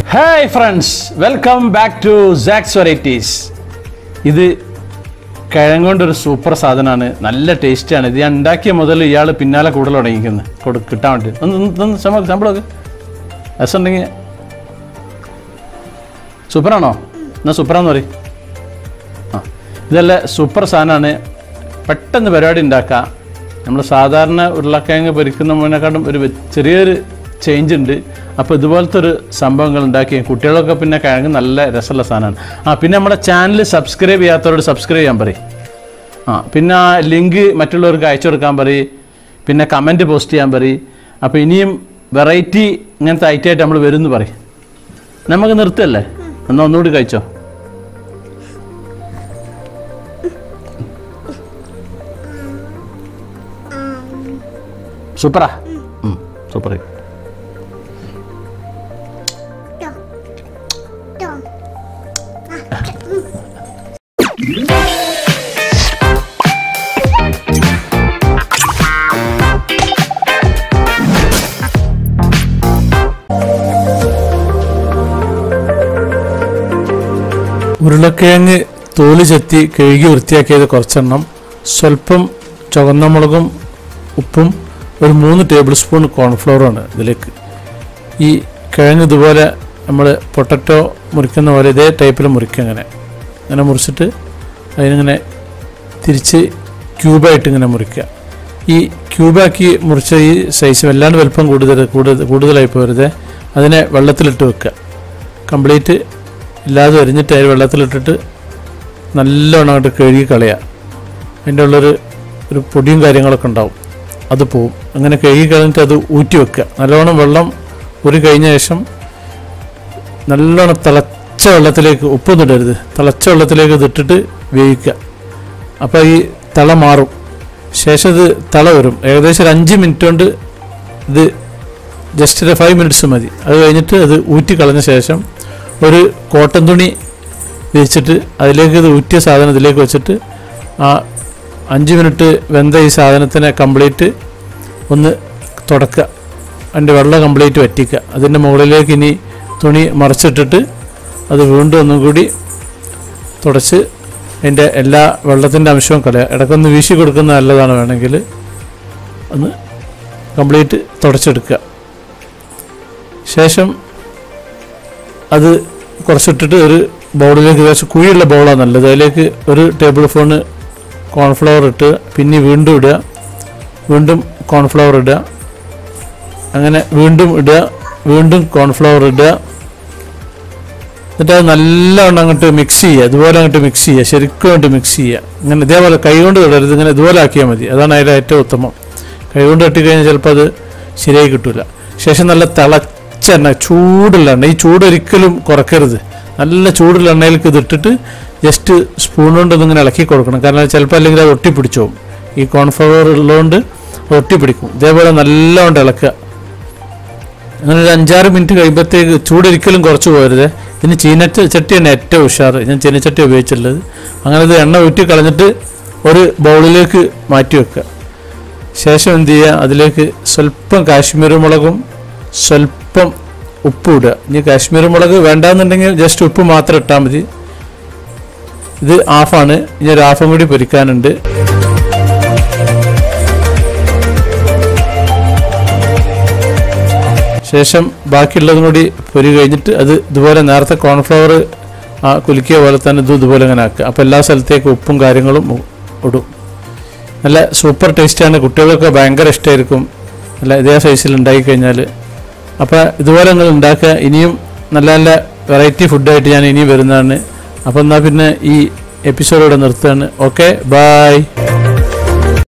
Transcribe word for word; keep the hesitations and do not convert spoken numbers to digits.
Hey friends, welcome back to Zach's Varieties. ഇത് കിഴങ്ങുകൊണ്ടൊരു super സാധനമാണ്, നല്ല ടേസ്റ്റാണ്. ഇത് ഞാൻ ഉണ്ടാക്കിയ മുതൽ ഇയാൾ പിന്നാലെ കൂടുതൽ തുടങ്ങിക്കുന്നത് കൊടു കിട്ടാൻ വേണ്ടി. ഒന്ന് ശമ്പളമൊക്കെ രസം ഉണ്ടെങ്കിൽ സൂപ്പറാണോ? എന്നാൽ സൂപ്പറാന്ന് പറയും. ആ ഇതല്ല സൂപ്പർ സാധനമാണ്, പെട്ടെന്ന് പരിപാടി ഉണ്ടാക്കാം. നമ്മൾ സാധാരണ ഉരുളക്കിഴങ്ങ് പൊരിക്കുന്നതിനെക്കാട്ടും ഒരു ചെറിയൊരു ചേഞ്ച് ഉണ്ട്. അപ്പോൾ ഇതുപോലത്തെ ഒരു സംഭവങ്ങൾ ഉണ്ടാക്കി കുട്ടികളൊക്കെ പിന്നെ കിഴങ്ങ് നല്ല രസമുള്ള സാധനമാണ്. ആ പിന്നെ നമ്മുടെ ചാനൽ സബ്സ്ക്രൈബ് ചെയ്യാത്തവരോട് സബ്സ്ക്രൈബ് ചെയ്യാൻ പറയും. ആ പിന്നെ ആ ലിങ്ക് മറ്റുള്ളവർക്ക് അയച്ചു കൊടുക്കാൻ പറയും. പിന്നെ കമൻറ്റ് പോസ്റ്റ് ചെയ്യാൻ പറയും. അപ്പോൾ ഇനിയും വെറൈറ്റി ഇങ്ങനത്തെ ഐറ്റമായിട്ട് നമ്മൾ വരും എന്ന് പറയും. നമുക്ക് നിർത്തല്ലേ? എന്നാൽ ഒന്നുകൂടി കഴിച്ചോ. സൂപ്പറാ, സൂപ്പർ. ഉരുളക്കിഴങ്ങ് തോല് ചെത്തി കഴുകി വൃത്തിയാക്കിയത് കുറച്ചെണ്ണം, സ്വല്പം ചുവന്ന മുളകും ഉപ്പും ഒരു മൂന്ന് ടേബിൾ സ്പൂൺ കോൺഫ്ലവറാണ് ഇതിലേക്ക്. ഈ കിഴങ്ങ് ഇതുപോലെ നമ്മൾ പൊട്ടറ്റോ മുറിക്കുന്ന പോലെ ഇതേ ടൈപ്പിൽ മുറിക്കുക. അങ്ങനെ അങ്ങനെ മുറിച്ചിട്ട് അതിനിങ്ങനെ തിരിച്ച് ക്യൂബായിട്ട് ഇങ്ങനെ മുറിക്കുക. ഈ ക്യൂബാക്കി മുറിച്ച ഈ സൈസ് വല്ലാണ്ട് വലുപ്പം കൂടുതൽ കൂടുതൽ കൂടുതലായി പോരുത്. അതിനെ വെള്ളത്തിലിട്ട് വെക്കുക. കംപ്ലീറ്റ് ഇല്ലാതെ അരിഞ്ഞിട്ട് അതിൽ വെള്ളത്തിലിട്ടിട്ട് നല്ലോണം അങ്ങോട്ട് കഴുകി കളയുക. അതിൻ്റെ ഉള്ളൊരു ഒരു പൊടിയും കാര്യങ്ങളൊക്കെ ഉണ്ടാവും, അത് പോവും. അങ്ങനെ കഴുകി കളഞ്ഞിട്ട് അത് ഊറ്റി വെക്കുക. നല്ലോണം വെള്ളം ഊരി കഴിഞ്ഞ ശേഷം നല്ലോണം തിളച്ച വെള്ളത്തിലേക്ക്, ഉപ്പൊന്നും ഇടരുത്, തിളച്ച വെള്ളത്തിലേക്ക് ഇതിട്ടിട്ട് വേവിക്കുക. അപ്പോൾ ഈ തിള മാറും. ശേഷം ഇത് തിള വരും. ഏകദേശം ഒരു അഞ്ച് മിനിറ്റ് കൊണ്ട് ഇത് ജസ്റ്റ് ഒരു ഫൈവ് മിനിറ്റ്സ് മതി. അത് കഴിഞ്ഞിട്ട് അത് ഊറ്റി കളഞ്ഞ ശേഷം ഒരു കോട്ടൺ തുണി വിരിച്ചിട്ട് അതിലേക്ക് ഇത് ഊറ്റിയ സാധനം ഇതിലേക്ക് വെച്ചിട്ട് ആ അഞ്ച് മിനിറ്റ് വെന്ത ഈ സാധനത്തിനെ കംപ്ലീറ്റ് ഒന്ന് തുടക്കുക. അതിൻ്റെ വെള്ളം കംപ്ലീറ്റ് വറ്റിക്കുക. അതിൻ്റെ മുകളിലേക്ക് ഇനി തുണി മറിച്ചിട്ടിട്ട് അത് വീണ്ടും ഒന്നും കൂടി തുടച്ച് അതിൻ്റെ എല്ലാ വെള്ളത്തിൻ്റെ അംശവും കളയുക. ഇടയ്ക്കൊന്ന് വീശി കൊടുക്കുന്നത് നല്ലതാണ്. വേണമെങ്കിൽ ഒന്ന് കംപ്ലീറ്റ് തുടച്ചെടുക്കുക. ശേഷം അത് കുറച്ചിട്ടിട്ട് ഒരു ബൗളിലേക്ക്, കുറച്ച് കുഴിയുള്ള ബൗളാണ് നല്ലത്, അതിലേക്ക് ഒരു ടേബിൾ സ്പൂണ് കോൺഫ്ലവർ ഇട്ട് പിന്നെ വീണ്ടും ഇടുക, വീണ്ടും കോൺഫ്ലവർ ഇടുക, അങ്ങനെ വീണ്ടും ഇടുക, വീണ്ടും കോൺഫ്ലവർ ഇടുക. എന്നിട്ട് അത് നല്ലവണ്ണം അങ്ങോട്ട് മിക്സ് ചെയ്യുക. ഇതുപോലെ അങ്ങോട്ട് മിക്സ് ചെയ്യുക, ശരിക്കും അങ്ങോട്ട് മിക്സ് ചെയ്യുക. ഇങ്ങനെ ഇതേപോലെ കൈകൊണ്ട് തൊടരുത്, ഇങ്ങനെ ഇതുപോലെ ആക്കിയാൽ മതി. അതാണ് അതിൻ്റെ ഏറ്റവും ഉത്തമം. കൈകൊണ്ട് തട്ടിക്കഴിഞ്ഞാൽ ചിലപ്പോൾ അത് ശരിയായി കിട്ടില്ല. ശേഷം നല്ല തിളച്ച എണ്ണ, ചൂടുള്ള എണ്ണ, ഈ ചൂട് ഒരിക്കലും കുറയ്ക്കരുത്. നല്ല ചൂടുള്ള എണ്ണയിലേക്ക് ഇതിട്ടിട്ട് ജസ്റ്റ് സ്പൂൺ കൊണ്ട് ഒന്നിങ്ങനെ ഇളക്കി കൊടുക്കണം. കാരണം ചിലപ്പോൾ അല്ലെങ്കിൽ അത് ഒട്ടിപ്പിടിച്ചു പോകും. ഈ കോൺഫ്ലവർ ഉള്ളതുകൊണ്ട് ഒട്ടിപ്പിടിക്കും. ഇതേപോലെ നല്ലവണ്ണം ഇളക്കുക. അങ്ങനെ ഒരു അഞ്ചാറ് മിനിറ്റ് കഴിയുമ്പോഴത്തേക്ക് ചൂടൊരിക്കലും കുറച്ച് പോകരുത്. ഇതിന് ചീനച്ച ചട്ടിയാണ് ഏറ്റവും ഉഷാറ്. ഞാൻ ചീനച്ചട്ടി ഉപയോഗിച്ചുള്ളത്. അങ്ങനെ ഇത് എണ്ണ ഊറ്റി കളഞ്ഞിട്ട് ഒരു ബൗളിലേക്ക് മാറ്റി വെക്കുക. ശേഷം എന്ത് ചെയ്യുക, അതിലേക്ക് സ്വല്പം കാശ്മീരി മുളകും സ്വല്പം ഉപ്പ് ഇടുക. ഇനി കാശ്മീരി മുളക് വേണ്ടാന്നുണ്ടെങ്കിൽ ജസ്റ്റ് ഉപ്പ് മാത്രം ഇട്ടാൽ മതി. ഇത് ഹാഫാണ്, ഇനി ഒരു ഹാഫും കൂടി പൊരിക്കാനുണ്ട്. ശേഷം ബാക്കിയുള്ളതും കൂടി പൊരി കഴിഞ്ഞിട്ട് അത് ഇതുപോലെ നേരത്തെ കോൺഫ്ലവർ ആ കുലുക്കിയ പോലെ തന്നെ ഇത് ഇതുപോലെ അങ്ങനെ ആക്കുക. അപ്പോൾ എല്ലാ സ്ഥലത്തേക്കും ഉപ്പും കാര്യങ്ങളും ഇടും. നല്ല സൂപ്പർ ടേസ്റ്റാണ്. കുട്ടികൾക്ക് ഭയങ്കര ഇഷ്ടമായിരിക്കും നല്ല ഇതേ സൈസിൽ ഉണ്ടാക്കി കഴിഞ്ഞാൽ. അപ്പോൾ ഇതുപോലെ നിങ്ങൾ ഉണ്ടാക്കുക. ഇനിയും നല്ല നല്ല വെറൈറ്റി ഫുഡായിട്ട് ഞാൻ ഇനിയും വരുന്നതാണ്. അപ്പോൾ എന്നാൽ പിന്നെ ഈ എപ്പിസോഡ് ഇവിടെ നിർത്തുകയാണ്. Okay, by.